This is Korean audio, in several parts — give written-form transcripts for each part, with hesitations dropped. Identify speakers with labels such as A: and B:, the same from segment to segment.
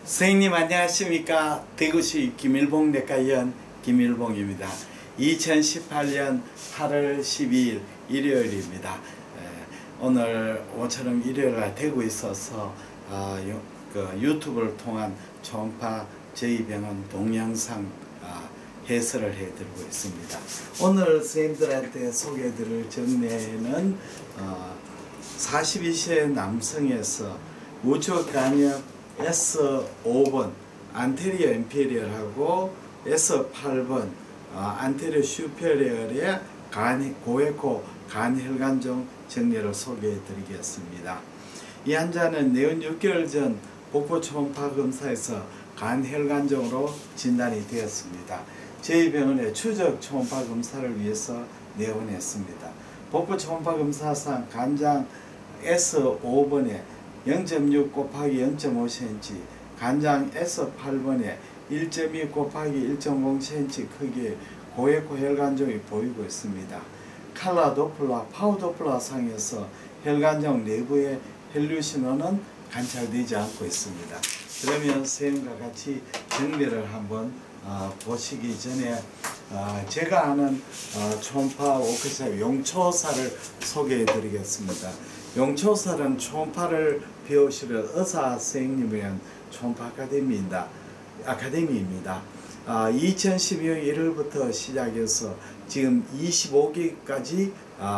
A: 선생님 안녕하십니까. 대구시 김일봉내과의원 김일봉입니다. 2018년 8월 12일 일요일입니다. 오늘 모처럼 일요일날 대구에 있어서 유튜브를 통한 초음파 저희 병원 동영상 해설을 해드리고 있습니다. 오늘 선생님들한테 소개해드릴 정례는 42세 남성에서 우측 간염 S5번 안테리어 인페리얼하고 S8번 안테리어 슈페리얼의 고에코 간혈관종 정례를 소개해 드리겠습니다. 이 환자는 내원 6개월 전 복부 초음파 검사에서 간혈관종으로 진단이 되었습니다. 저희 병원에 추적 초음파 검사를 위해서 내원했습니다. 복부 초음파 검사상 간장 S5번에 0.6 곱하기 0.5cm, 간장 S8번에 1.2 곱하기 1.0cm 크기의 고에코 혈관종이 보이고 있습니다. 칼라 도플러, 파우 도플러 상에서 혈관종 내부의 혈류 신호는 관찰되지 않고 있습니다. 그러면 선생님과 같이 정례를 한번 보시기 전에 제가 아는 초음파 워크숍 용초사를 소개해 드리겠습니다. 용초사는 초음파를 배우시는 의사 선생님을 위한 초음파 아카데미입니다. 2012년 1월부터 시작해서 지금 25기까지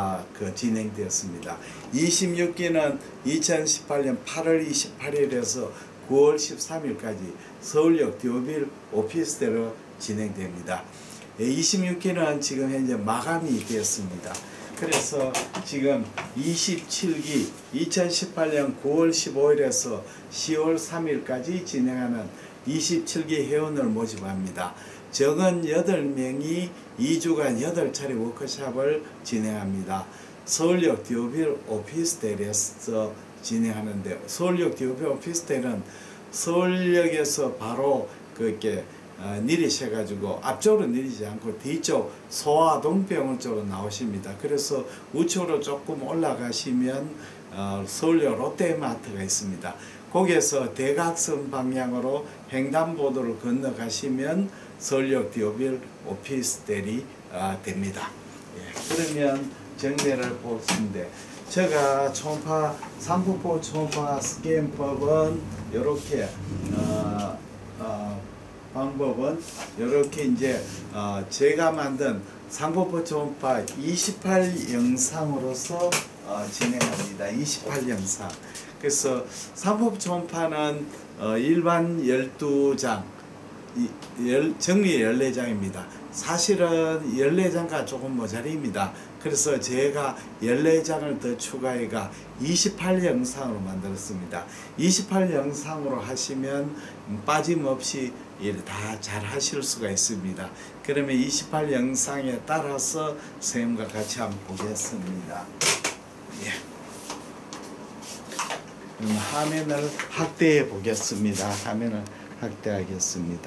A: 진행되었습니다. 26기는 2018년 8월 28일에서 9월 13일까지 서울역 디오빌 오피스텔로 진행됩니다. 26기는 지금 현재 마감이 되었습니다. 그래서 지금 27기 2018년 9월 15일에서 10월 3일까지 진행하는 27기 회원을 모집합니다. 적은 8명이 2주간 8차례 워크숍을 진행합니다. 서울역 디오빌 오피스텔에서 진행하는데, 서울역 디오빌 오피스텔은 서울역에서 바로 그렇게 내리셔가지고 앞쪽으로 내리지 않고 뒤쪽 소아동병원 쪽으로 나오십니다. 그래서 우측으로 조금 올라가시면 서울역 롯데마트가 있습니다. 거기에서 대각선 방향으로 횡단보도를 건너가시면 서울역 디오빌 오피스텔이 됩니다. 그러면 정례를 보시는데, 제가 초음파 상부포 초음파 스캔법은 이렇게 방법은 이렇게 이제 제가 만든 상부포 초음파 28영상으로서 진행합니다. 28영상. 그래서 상부포 초음파는 일반 12장, 정리 14장입니다. 사실은 14장과 조금 모자립니다. 그래서 제가 14장을 더 추가해가 28영상으로 만들었습니다. 28영상으로 하시면 빠짐없이 다 잘 하실 수가 있습니다. 그러면 28영상에 따라서 선생님과 같이 한번 보겠습니다. 그럼 화면을 확대해 보겠습니다. 화면을 확대하겠습니다.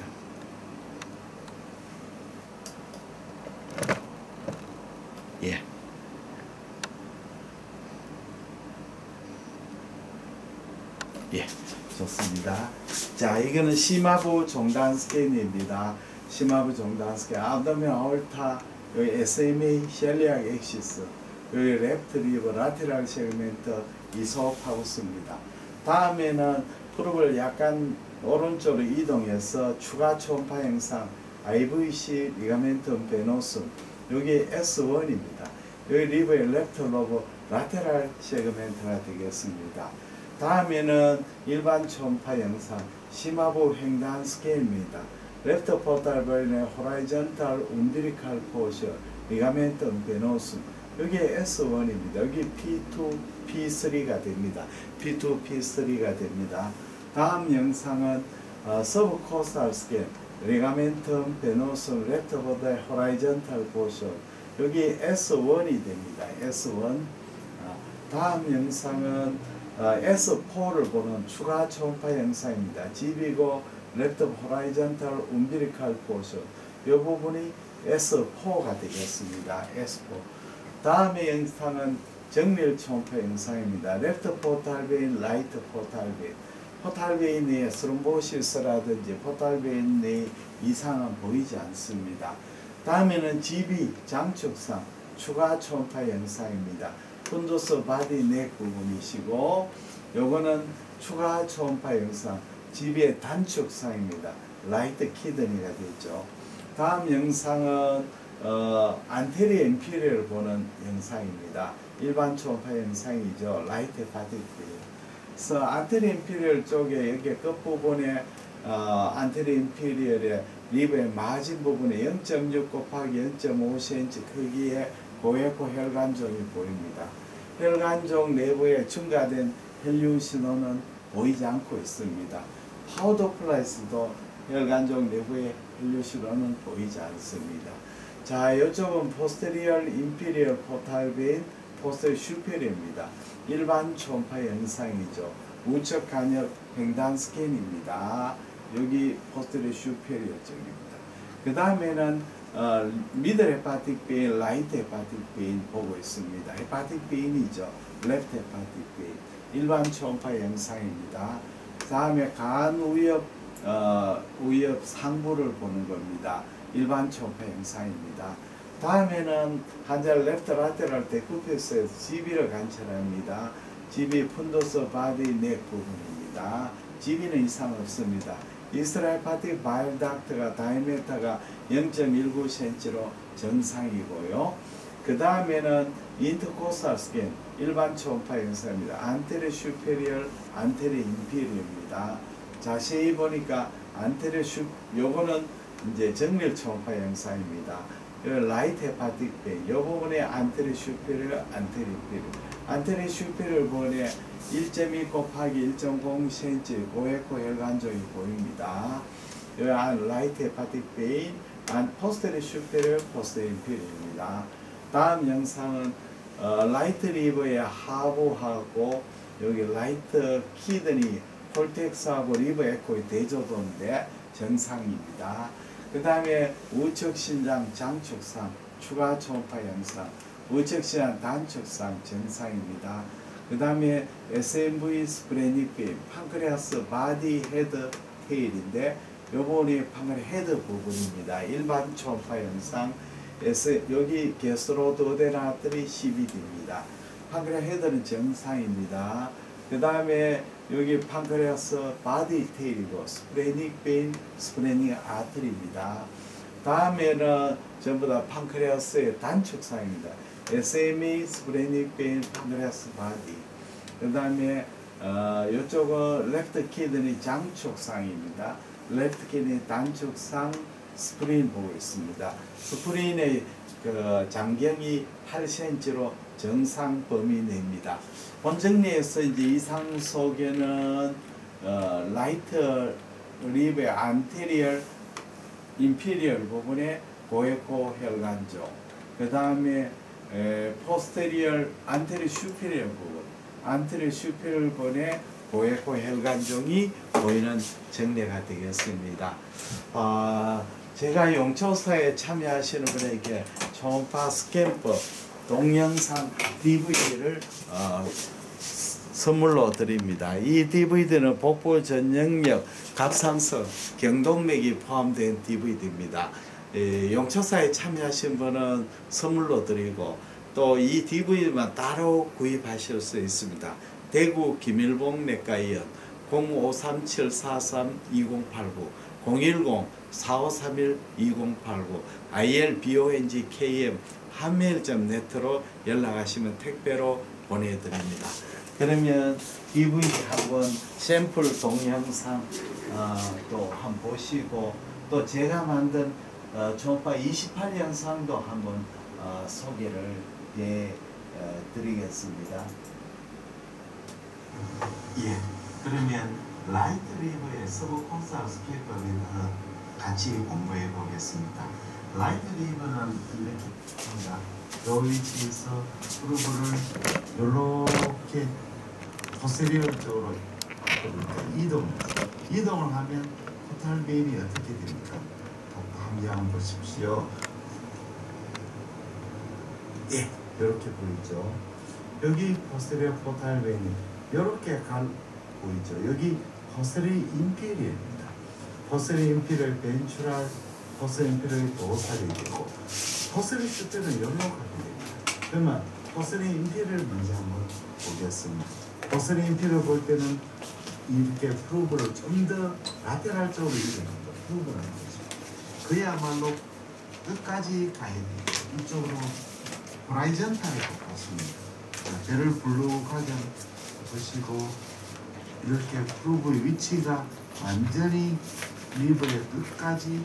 A: 좋습니다. 자, 이거는 심화부 종단 스캔입니다. 심화부 종단 스캔, abdomen aorta, 여기 SMA 셀리악 엑시스, 여기 레프트 리버 라테랄 세그멘트 이소파우스입니다. 다음에는 프로를 약간 오른쪽으로 이동해서 추가 초음파 영상 IVC 리가멘텀 베노숨, 여기 S1입니다. 여기 리버의 레프트 로브 라테랄 세그멘트가 되겠습니다. 다음에는 일반 초음파 영상 심화부 횡단 스캔입니다. 레프트 포탈 버린의 호라이전탈 움비리칼 포션 리가멘텀 베노숨, 여기 S1입니다. 여기 P2, P3가 됩니다. P2, P3가 됩니다. 다음 영상은 서브코스탈 스캔 리가멘텀 베노숨 레프트 포탈 호라이전탈 포션, 여기 S1이 됩니다. S1. 다음 영상은 S4를 보는 추가 초음파 영상입니다. 집이고 레프트 호라이전탈 움비리칼 포션, 이 부분이 S4가 되겠습니다. S4. 다음의 영상은 정밀 초음파 영상입니다. 레프트 포탈 베인, 라이트 포탈 베인, 포탈베인의 스롬보시스라든지 포탈베인의 이상은 보이지 않습니다. 다음에는 GB 장축상 추가 초음파 영상입니다. 푼도스 바디 넥 부분이시고 요거는 추가 초음파 영상 GB의 단축상입니다. 라이트 키드니가 되죠. 다음 영상은 안테리어 인피리어를 보는 영상입니다. 일반 초음파 영상이죠. 라이트 바디 그래서 안테리어 인피리어 쪽에 여기 끝부분에 안테리어 인피리어의 리브의 마진 부분에 0.6 곱하기 0.5cm 크기의 고에코 혈관종이 보입니다. 혈관종 내부에 첨가된 혈류 신호는 보이지 않고 있습니다. 파우더플라이스도 혈관종 내부의 혈류 신호는 보이지 않습니다. 자, 이쪽은 posterior inferior portal vein, posterior superior입니다. 일반 초음파 영상이죠. 우측 간엽 횡단 스캔입니다. 여기 posterior superior 쪽입니다. 그 다음에는 middle hepatic vein, right hepatic vein 보고 있습니다. hepatic vein이죠. left hepatic vein. 일반 초음파 영상입니다. 다음에 간 우엽 상부를 보는 겁니다. 일반 초음파 영상입니다. 다음에는 환자를 레프트 라테럴 데쿠페스에서 GB를 관찰합니다. GB 푼도스 바디 넥 부분입니다. GB는 이상 없습니다. 이스라엘파틱 바일 닥트가 다이메타가 0.19cm로 정상이고요. 그 다음에는 인터코스탈 스캔 일반 초음파 영상입니다. 안테리어 슈페리얼, 안테리어 인피리어입니다. 자세히 보니까 안테리어 요거는 이제 정밀 초음파 영상입니다. 라이트 헤파틱 베인 요 부분에 안테리어 슈페리얼, 안테리어 인피리어. 안테리어 슈페리얼 부분에 1.2 곱하기 1.0cm 고에코 혈관종이 보입니다. 여기 라이트 헤파틱 베인, 포스테리어 슈페리얼, 포스테리어 인피리어입니다. 다음 영상은 라이트 리버의 하부하고 여기 라이트 키드니 콜텍스하고 리버 에코의 대조도인데 정상입니다. 그 다음에 우측 신장 장축상 추가 초음파 영상, 우측 신장 단축상 정상입니다. 그 다음에 SMV 스프레닉 빔, 판크레아스 바디 헤드 테일인데 요 부분이 판크레 헤드 부분입니다. 일반 초음파 영상 여기 게스로드 어데나트리 CBD입니다. 판크레아 헤드는 정상입니다. 그 다음에 여기 판크레아스 바디 테일이고 스프레닉 베인, 스프레닉 아트리입니다. 다음에는 전부 다 판크레아스의 단축상입니다. SMA 스프레닉 베인, 판크레아스 바디. 그 다음에 이쪽은 레프트 키드니 장축상입니다. 레프트 키드니 단축상 스프린 보고 있습니다. 스프린의 그 장경이 8cm로 정상 범위 내입니다. 본정리에서 이제 이상 속에는 라이트 리브의 안테리얼 인피리얼 부분에 고에코 혈관종, 그 다음에 포스테리얼 안테리어 슈페리얼 부분, 안테리어 슈페리얼 부분에 고에코 혈관종이 보이는 정례가 되겠습니다. 제가 용초사에 참여하시는 분에게 초음파 스캔법 동영상 DVD를 선물로 드립니다. 이 DVD는 복부 전영역, 갑상선, 경동맥이 포함된 DVD입니다. 용초사에 참여하신 분은 선물로 드리고 또 이 DVD만 따로 구입하실 수 있습니다. 대구 김일봉 내과의원 0537432089 010-4531-2089 ilbongkm 한메일.net로 연락하시면 택배로 보내드립니다. 그러면 DVD 한번 샘플 동영상 또 한번 보시고 또 제가 만든 초음파 28영상도 한번 소개를 드리겠습니다. 예, 그러면 라이트 리버의 서브 콘사트 스케일법을 같이 공부해 보겠습니다. 라이트 리버는 이렇게 합니다. 이 위치에서 그루브를 이렇게 포스테리어 쪽으로 이동을 하면 포탈 베인이 어떻게 됩니까? 한번 보십시오. 예, 이렇게 보이죠. 여기 포스테리어 포탈 베인이 이렇게 보이죠. 여기 포스리 임피리얼입니다. 포스리 임피리얼 벤츄랄, 포스리 임피리얼 도살이 되고 포스리 슈페는 연록하게 됩니다. 그러면 포스리 임피리얼 먼저 한번 보겠습니다. 포스리 임피리얼 볼 때는 이렇게 프루브를 좀 더 라테랄적으로 이루는 거, 프루브라는 거죠. 그야말로 끝까지 가야 돼요. 이쪽으로 호라이전탈에 가깝습니다. 배를 불룩하게 보시고 이렇게 프루브의 위치가 완전히 리버의 끝까지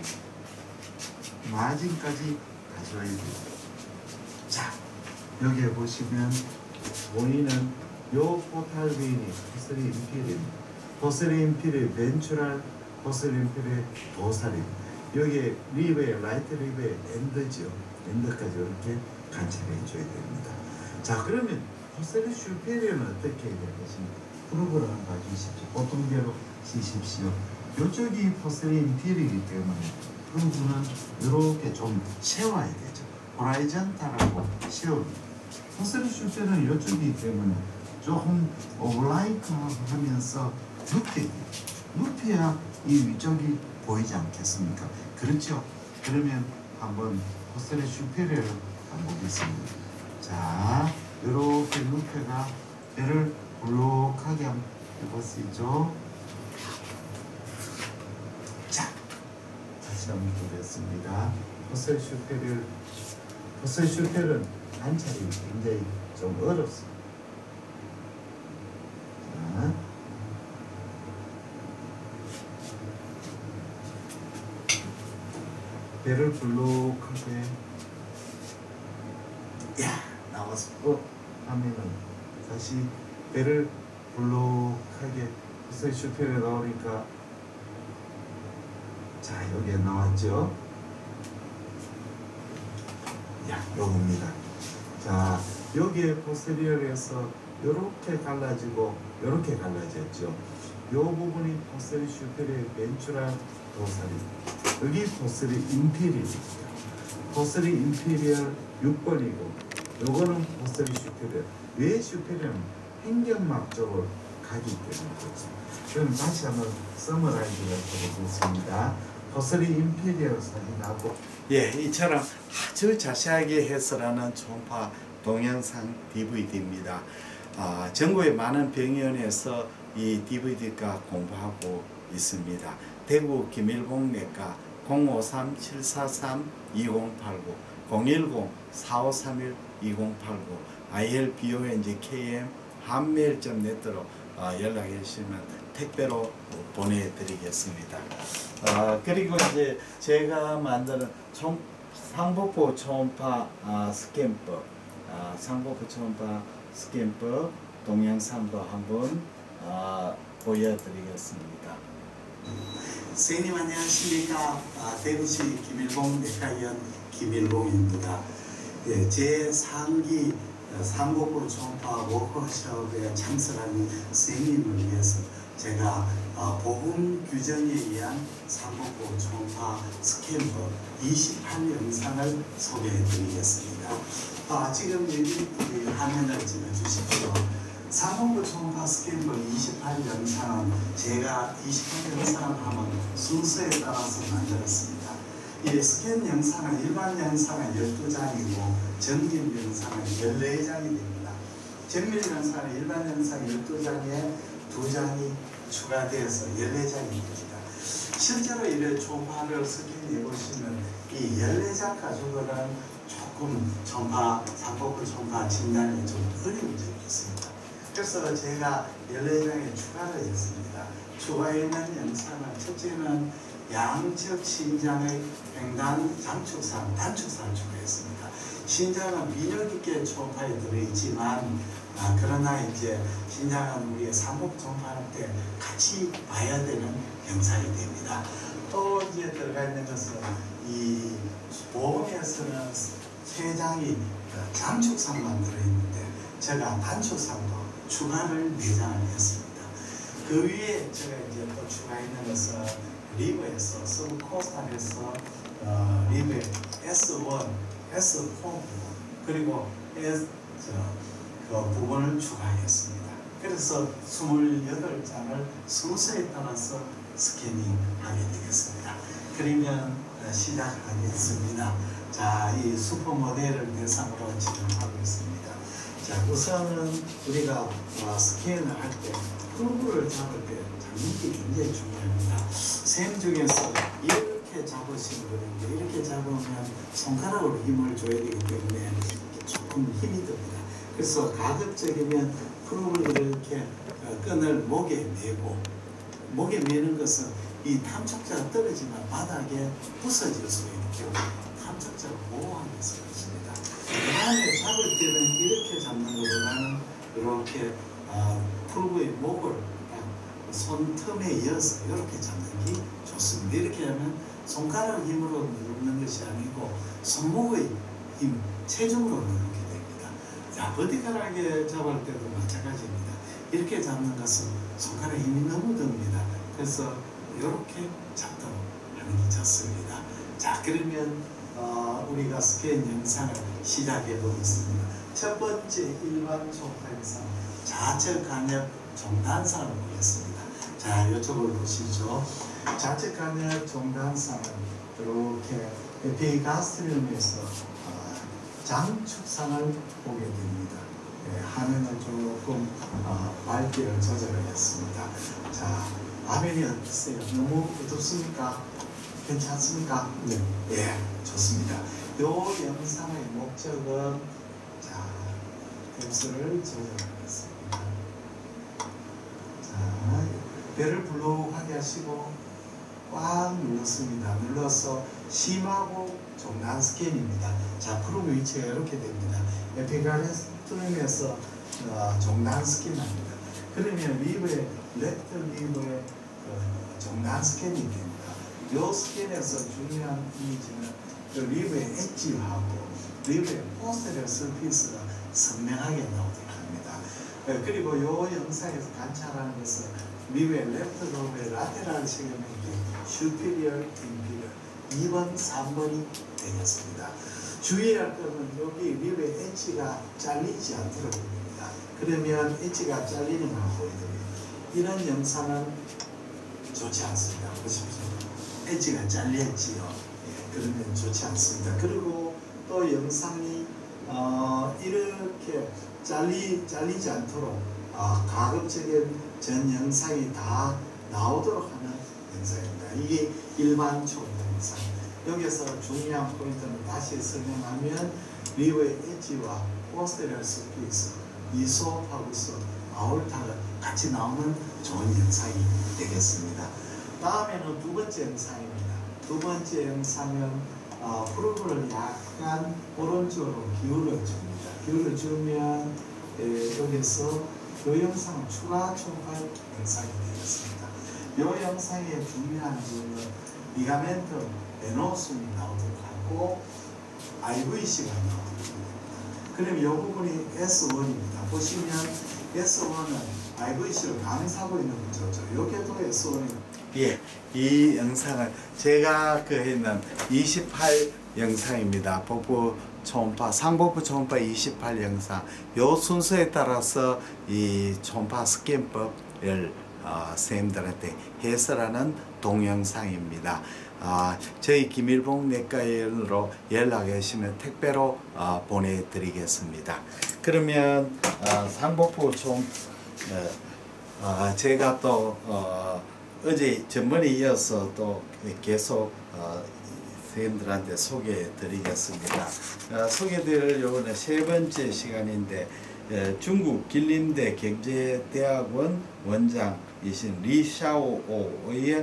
A: 마진까지 가져와야 돼요. 자, 여기에 보시면 보이는 요 포탈 베인이 포스리 임피리입니다. 포스리 임피리 벤츄랄, 포스리 임피리 도살입니다. 여기에 리버의 라이트 리버의 엔드죠. 엔드까지 이렇게 관찰해 줘야 됩니다. 자, 그러면 포스리 슈페리어는 어떻게 해야 되겠습니까? 프로그램을 봐주십시오. 보통대로 쓰십시오. 이쪽이 포스리 임피리이기 때문에 프로그램은 이렇게 좀 세워야 되죠. 호라이전탈하고 세웁니다. 포스리 슈페리어는 이쪽이기 때문에 조금 오블라이크 하면서 눕혀야 이 위쪽이 보이지 않겠습니까? 그렇죠? 그러면 한번 포스리 슈페리어를 한번 보겠습니다. 자, 이렇게 눕혀가 배를 볼록하게 한번 해보시죠. 자, 다시 한번 보겠습니다. 포스리 슈페리어는 관찰이 굉장히 좀 어렵습니다. 자, 배를 볼록하게 나와서 하면은 다시 배를 볼록하게 포스리 슈페리어 나오니까 자, 여기에 나왔죠. 요겁니다. 자, 여기에 포스리어에서 요렇게 갈라지고 요렇게 갈라졌죠. 요 부분이 포스리 슈페리어 벤츄랄 도살입니다. 여기 포스리 임피리얼입니다. 포스리 임피리얼 6번이고 요거는 포스리 슈페리어. 왜 슈페리어는 행경막 쪽으로 가기 때문에 그렇습니다. 그럼 다시 한번 서머라이즈를 해보겠습니다. 포스리 임피리얼 사진하고 이처럼 아주 자세하게 해설하는 초음파 동영상 DVD입니다. 전국의 많은 병원에서 이 DVD가 공부하고 있습니다. 대구 김일봉내과 053-743-2089 010-4531-2089 ILBONG-KM 한메일.net로 연락해 주시면 택배로 보내드리겠습니다. 그리고 이제 제가 만드는 상복부 초음파 스캔법, 상복부 초음파 스캔법 동영상도 한번 보여드리겠습니다. 선생님 안녕하십니까? 대구시 김일봉 내과의원 김일봉입니다. 제 상기 상복부 초음파 워크숍에 참석하는 선생님을 위해서 제가 보험 규정에 의한 상복부 초음파 스캔법 28 영상을 소개해 드리겠습니다. 지금 여기 화면을 찍어 주십시오. 상복부 초음파 스캔법 28 영상은 제가 28 영상을 하면 순서에 따라서 만들었습니다. 이 스캔 영상은 일반 영상은 12장이고 정밀 영상은 14장이 됩니다. 정밀 영상은 일반 영상 12장에 2장이 추가되어서 14장이 됩니다. 실제로 이런 초음파를 스캔해 보시면 이 14장 가지고는 조금 상복부 초음파 진단이 좀 어려운 점이 있습니다. 그래서 제가 14장에 추가를 했습니다. 추가있는 영상은 첫째는 양측 신장의 횡단 장축상, 단축상을 추가했습니다. 신장은 비뇨 깊게 초음파에 들어있지만 그러나 이제 신장은 우리의 상복부 초음파할 때 같이 봐야 되는 영상이 됩니다. 또 이제 들어가 있는 것은 이 보험에서는 3장이 장축상만 들어있는데 제가 단축상도 추가를 4장을 했습니다. 그 위에 제가 이제 또 추가있는 것은 리버에서 서브코스탈에서 리버의 S1, S4 부분 그리고 그 부분을 추가했습니다.
B: 그래서 28장을 순서에 따라서 스캐닝하게 되겠습니다. 그러면 시작하겠습니다. 자, 이 슈퍼모델을 대상으로 진행하고 있습니다. 자, 우선은 우리가 스캔을 할 때 프로브를 잡을 때 잡는 게 굉장히 중요합니다. 셈 중에서 이렇게 잡으시는 분인데 이렇게 잡으면 손가락으로 힘을 줘야 되기 때문에 조금 힘이 듭니다. 그래서 가급적이면 프로브를 이렇게 끈을 목에 매고, 목에 매는 것은 이 탐촉자가 떨어지면 바닥에 부서질 수 있기 때문에 탐촉자를 보호하기 위해서 그렇습니다. 그 다음에 잡을 때는 이렇게 잡는 것보다는 이렇게 프로브의 목을 손틈에 이어서 이렇게 잡는 게 좋습니다. 이렇게 하면 손가락 힘으로 누르는 것이 아니고 손목의 힘, 체중으로 누르게 됩니다. 자, 버티컬하게 잡을 때도 마찬가지입니다. 이렇게 잡는 것은 손가락 힘이 너무 듭니다. 그래서 이렇게 잡도록 하는 게 좋습니다. 자, 그러면 우리가 스캔 영상을 시작해 보겠습니다. 첫 번째 일반 초파 영상, 좌측 간엽 종단상을 보겠습니다. 자, 이쪽을 보시죠. 좌측 간엽 종단상은 이렇게 에피가스트리움에서 장축상을 보게 됩니다. 화면을 조금 밝기를 조절하겠습니다. 자, 화면이 어떠세요? 너무 어둡습니까? 괜찮습니까? 네. 예, 좋습니다. 이 영상의 목적은 자, 댐스를 조절하겠습니다. 자, 배를 불룩하게 하시고 꽉 눌렀습니다. 눌러서 심하고 종단 스캔입니다. 자, 프로브 위치가 이렇게 됩니다. 에피가스트리움에서 종단 스캔합니다. 그러면 리브의 레프트 리브의 종단 스캔이 됩니다. 이 스캔에서 중요한 이미지는 리브의 엣지하고 리브의 포스테리어 서피스가 선명하게 나오도록 합니다. 그리고 이 영상에서 관찰하는 것은 리브의 레프트 로브의 라테랄 세그멘트 슈피리어, 인피리어 2번, 3번이 되겠습니다. 주의할 것은 여기 리브의 엣지가 잘리지 않도록 됩니다. 그러면 엣지가 잘리는 걸 보여드립니다. 이런 영상은 좋지 않습니다. 보십시오. 엣지가 잘렸지요. 예, 그러면 좋지 않습니다. 그리고 또 영상이 이렇게 잘리지 않도록 가급적인 전 영상이 다 나오도록 하는 영상입니다. 이게 일반 초파 영상. 여기서 중요한 포인트는 다시 설명하면 리브의 엣지와 포스테리어 서피스, 이소파구스, 아올타가 같이 나오는 좋은 영상이 되겠습니다. 다음에는 두 번째 영상입니다. 두 번째 영상은 프로브를 약간 오른쪽으로 기울여 줍니다. 기울여 주면 여기서 이 영상은 추가 초파 영상이 되겠습니다. 이 영상의 중요한 부분은 리가멘트 베노숨이 나오도록 하고 IVC가 나오도록 합니다. 그럼 이 부분이 S1입니다. 보시면 S1은 IVC를 감싸고 있는 구조죠. 여기도 S1입니다.
A: 예, 이 영상은 제가 했는 28 영상입니다. 복부 초음파, 상복부 초음파 28 영상. 요 순서에 따라서 이 초음파 스캔법을 선생님들한테 해설하는 동영상입니다. 저희 김일봉 내과의원으로 연락해 주시면 택배로 보내드리겠습니다. 그러면 상복부 제가 또 어제 전번에 이어서 또 계속 선생님들한테 소개해 드리겠습니다. 소개드릴 요번에 세 번째 시간인데 중국 길림대 경제대학원 원장이신 리샤오오의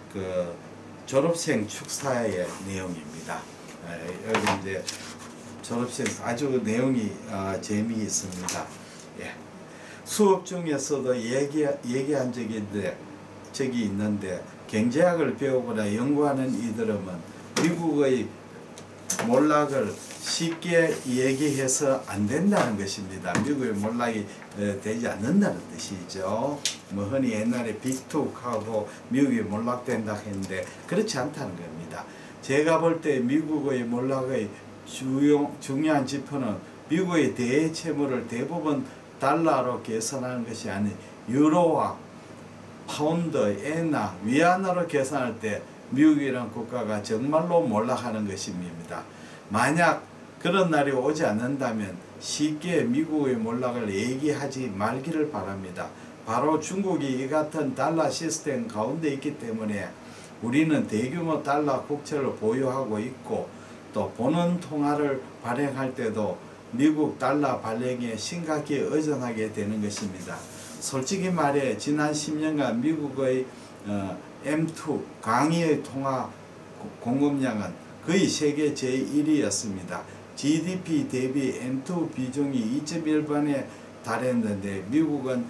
A: 졸업생 축사의 내용입니다. 여기 이제 졸업생 아주 내용이 재미있습니다. 예. 수업 중에서도 얘기한 적이 있는데 경제학을 배우거나 연구하는 이들은 미국의 몰락을 쉽게 얘기해서 안 된다는 것입니다. 미국의 몰락이 되지 않는다는 뜻이죠. 흔히 옛날에 빅투하고 미국이 몰락된다 했는데 그렇지 않다는 겁니다. 제가 볼 때 미국의 몰락의 중요한 지표는 미국의 대채무를 대부분 달러로 계산하는 것이 아닌 유로화, 파운드, 엔화, 위안화로 계산할 때 미국이라는 국가가 정말로 몰락하는 것입니다. 만약 그런 날이 오지 않는다면 쉽게 미국의 몰락을 얘기하지 말기를 바랍니다. 바로 중국이 이 같은 달러 시스템 가운데 있기 때문에 우리는 대규모 달러 국채를 보유하고 있고, 또 본원 통화를 발행할 때도 미국 달러 발행에 심각히 의존하게 되는 것입니다. 솔직히 말해 지난 10년간 미국의 M2 강의의 통화 공급량은 거의 세계 제1위였습니다. GDP 대비 M2 비중이 2.1번에 달했는데 미국은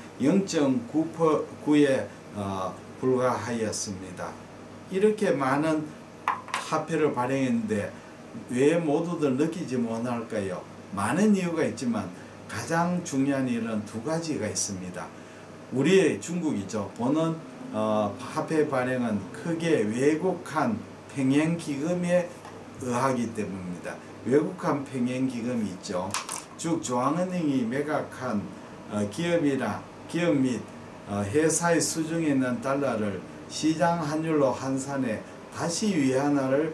A: 0.9에 불과하였습니다. 이렇게 많은 화폐를 발행했는데 왜 모두들 느끼지 못할까요? 많은 이유가 있지만 가장 중요한 일은 두 가지가 있습니다. 우리의 중국이죠. 보는 화폐 발행은 크게 외국한 평행기금에 의하기 때문입니다. 외국한 평행기금이 있죠. 즉 중앙은행이 매각한 기업 및 회사의 수중에 있는 달러를 시장 환율로 환산해 다시 위안화를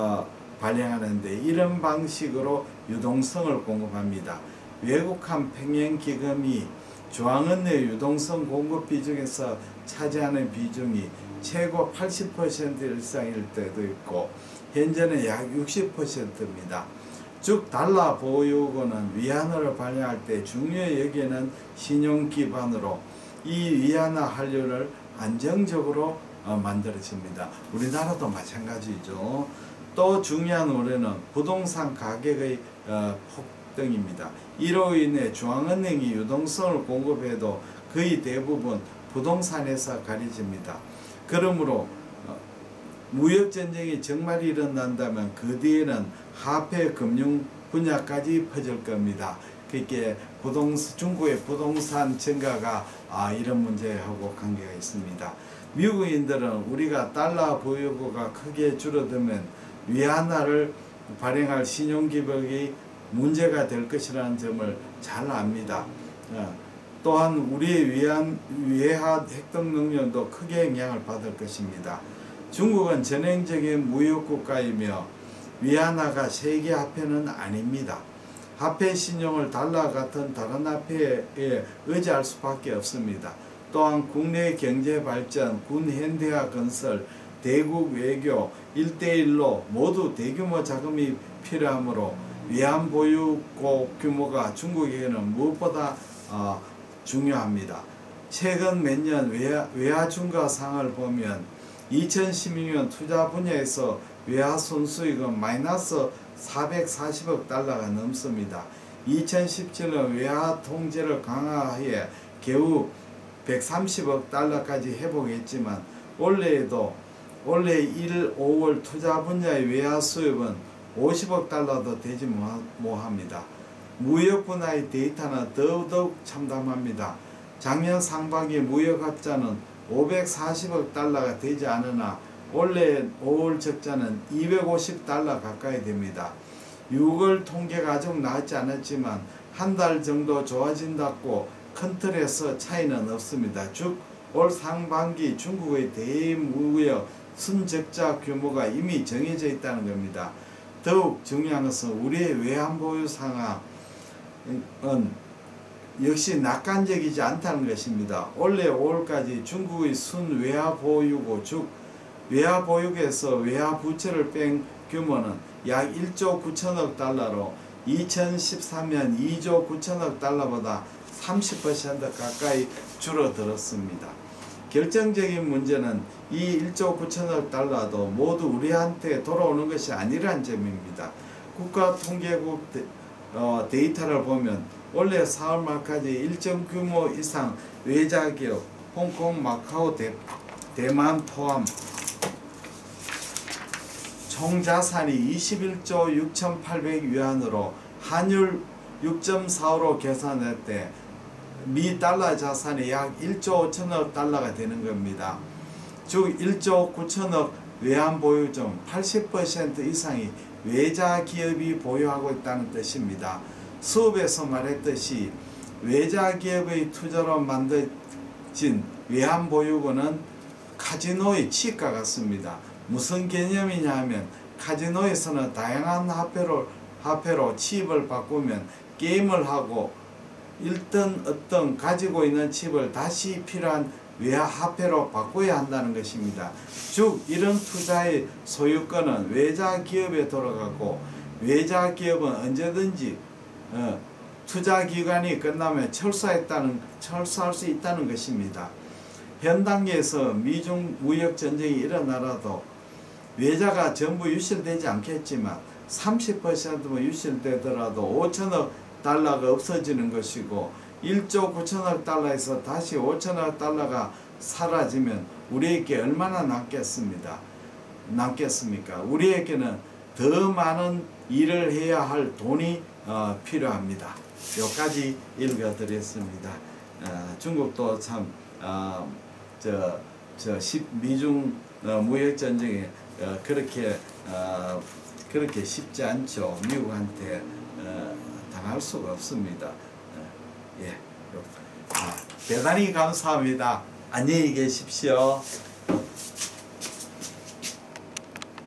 A: 발행하는데 이런 방식으로 유동성을 공급합니다. 외국한 평행기금이 중앙은행 유동성 공급 비중에서 차지하는 비중이 최고 80% 이상일 때도 있고 현재는 약 60%입니다. 즉 달러 보유고는 위안화를 발행할 때 중요히 여기는 신용 기반으로 이 위안화 환율을 안정적으로 만들어집니다. 우리나라도 마찬가지죠. 또 중요한 우려는 부동산 가격의 폭등입니다. 이로 인해 중앙은행이 유동성을 공급해도 거의 대부분 부동산에서 가려집니다. 그러므로 무역전쟁이 정말 일어난다면 그 뒤에는 화폐 금융 분야까지 퍼질 겁니다. 그렇게 중국의 부동산 증가가 이런 문제하고 관계가 있습니다. 미국인들은 우리가 달러 보유고가 크게 줄어들면 위안화를 발행할 신용기복이 문제가 될 것이라는 점을 잘 압니다. 또한 우리의 외화 획득 능력도 크게 영향을 받을 것입니다. 중국은 전형적인 무역국가이며 위안화가 세계 화폐는 아닙니다. 화폐 신용을 달러 같은 다른 화폐에 의지할 수밖에 없습니다. 또한 국내 경제 발전, 군 현대화 건설, 대국 외교, 1대1로 모두 대규모 자금이 필요하므로 위안 보유고 규모가 중국에게는 무엇보다 중요합니다. 최근 몇 년 외화 증가 상을 보면 2016년 투자 분야에서 외화 순수익은 마이너스 440억 달러가 넘습니다. 2017년 외화 통제를 강화해 겨우 130억 달러까지 회복했지만 올해 1, 5월 투자 분야의 외화 수입은 50억 달러도 되지 못합니다. 무역 분야의 데이터는 더더욱 참담합니다. 작년 상반기 무역 합자는 540억 달러가 되지 않으나 올해 5월 적자는 250달러 가까이 됩니다. 6월 통계가 아직 나왔지 않았지만 한 달 정도 좋아진다고 큰 틀에서 차이는 없습니다. 즉 올 상반기 중국의 대무역 순적자 규모가 이미 정해져 있다는 겁니다. 더욱 중요한 것은 우리의 외환보유 상황은 역시 낙관적이지 않다는 것입니다. 올해 5월까지 중국의 순외화보유고 즉 외화보유고에서 외화부채를 뺀 규모는 약 1조 9천억 달러로 2013년 2조 9천억 달러보다 30% 가까이 줄어들었습니다. 결정적인 문제는 이 1조 9천억 달러도 모두 우리한테 돌아오는 것이 아니란 점입니다. 국가통계국 데이터를 보면 올해 4월 말까지 일정 규모 이상 외자기업, 홍콩, 마카오, 대만 포함 총 자산이 21조 6,800 위안으로 환율 6.45로 계산할 때 미 달러 자산이 약 1조 5천억 달러가 되는 겁니다. 즉 1조 9천억 외환 보유 중 80% 이상이 외자 기업이 보유하고 있다는 뜻입니다. 수업에서 말했듯이 외자 기업의 투자로 만들어진 외환보유고는 카지노의 치과 같습니다. 무슨 개념이냐 하면 카지노에서는 다양한 화폐로 칩을 바꾸면 게임을 하고 어떤 가지고 있는 칩을 다시 필요한 외화화폐로 바꿔야 한다는 것입니다. 즉 이런 투자의 소유권은 외자 기업에 돌아가고 외자 기업은 언제든지 투자 기간이 끝나면 철수할 수 있다는 것입니다. 현 단계에서 미중 무역 전쟁이 일어나라도 외자가 전부 유실되지 않겠지만 30%만 유실되더라도 5천억 달러가 없어지는 것이고 1조 9천억 달러에서 다시 5천억 달러가 사라지면 우리에게 얼마나 남겠습니까? 우리에게는 더 많은 일을 해야 할 돈이 필요합니다. 여기까지 읽어드렸습니다. 중국도 참 미중 무역 전쟁에 그렇게 쉽지 않죠. 미국한테 당할 수가 없습니다. 대단히 감사합니다. 안녕히 계십시오.